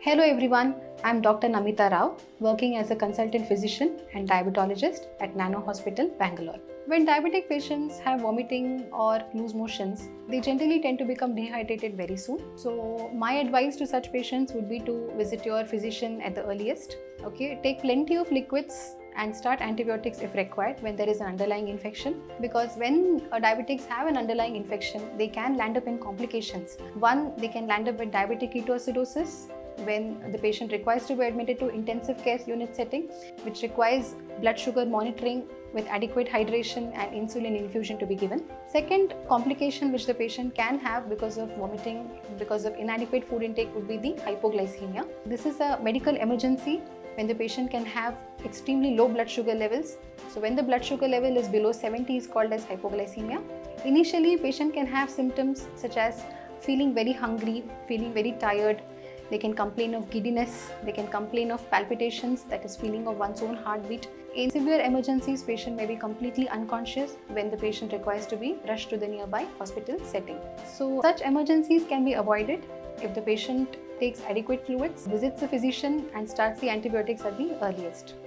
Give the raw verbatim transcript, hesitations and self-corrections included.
Hello everyone, I am Doctor Namitha Rao, working as a consultant physician and diabetologist at Nano Hospital, Bengaluru. When diabetic patients have vomiting or loose motions, they generally tend to become dehydrated very soon. So my advice to such patients would be to visit your physician at the earliest. Okay, take plenty of liquids and start antibiotics if required when there is an underlying infection, because when uh, diabetics have an underlying infection, they can land up in complications. One, they can land up with diabetic ketoacidosis, when the patient requires to be admitted to intensive care unit setting, which requires blood sugar monitoring with adequate hydration and insulin infusion to be given. Second complication which the patient can have because of vomiting, because of inadequate food intake, would be the hypoglycemia. This is a medical emergency when the patient can have extremely low blood sugar levels. So when the blood sugar level is below seventy is called as hypoglycemia. Initially, patient can have symptoms such as feeling very hungry, feeling very tired. They can complain of giddiness, they can complain of palpitations, that is feeling of one's own heartbeat. In severe emergencies, patient may be completely unconscious when the patient requires to be rushed to the nearby hospital setting. So such emergencies can be avoided if the patient takes adequate fluids, visits a physician and starts the antibiotics at the earliest.